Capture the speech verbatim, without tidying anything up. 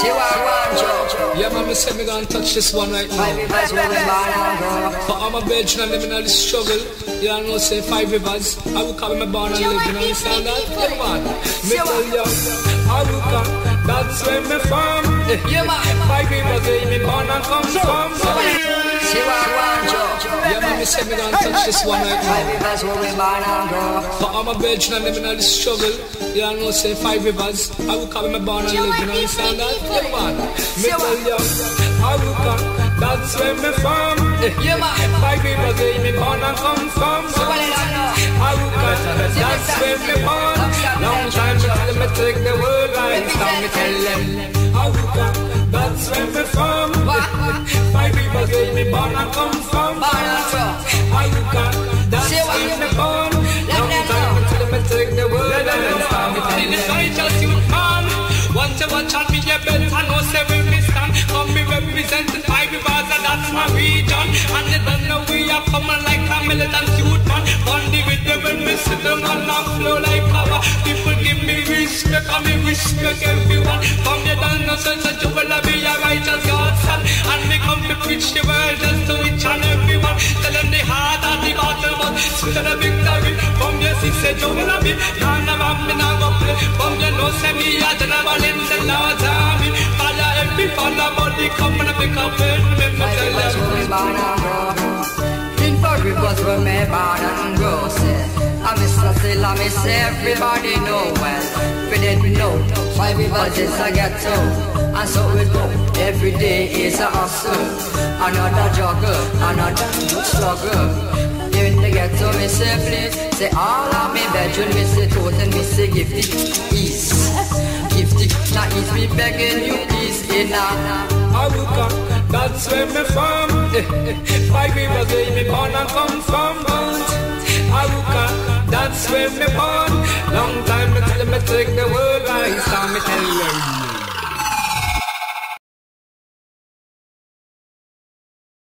See what I want, Joe. Yeah, man, me say me gonna touch this one right now. Five rivers where we born and grow. For all my Belgian and them in the struggle, you don't know, say five rivers. I will call me born and live, you understand that? Yeah, man. Me tell you, Arouca, that's where me from. Yeah, man. Five rivers where me born and come from. See what I want, Joe. Yeah, man, me say me gonna touch this one right Five now. rivers where we born and grow. For all my Belgian and them in the struggle, you don't know, say five rivers. I will call me born and live, you understand that? Yeah, man. Me tell you, Arouca, that's where me from. Yeah, man. Five rivers where me born and come from. Arouca, that's where me born. Long time me tell me take the world right. Now me tell them, Arouca, that's where me from. Five rivers where me born and come from. Arouca, that's where me born. Long time me tell me take the world right. Now me tell them, I just you man. Want to watch on me, you better know say where me stand. Come me represent the five rivers and that's my region. And they don't know we are coming like a militant youth man. On the rhythm when we sit down and I flow like lava. People give me respect and me respect everyone. From the don't know sense that you will be a righteous God's son. And me come to preach the word just to each and everyone. Tell them the heart and the battle but still the victory. From your sister you will be none of them me now go play. From your no say me a general in the Lord's army. Follow every follow body come and pick up it. Me tell them in five rivers where me born and grow. I miss a still, I miss everybody know well. We didn't know five rivers is a ghetto, and so we go. Every day is a hustle, another juggle, another struggle. In the ghetto, me say please, say all of me bedroom, me say total, me say gifty, peace, gifty. Now it's me begging you, please, in a Arouca, that's where me from. Five rivers where me born and come from. Arouca, that's where me born. Long time me tell me take the world right. Now me tell them.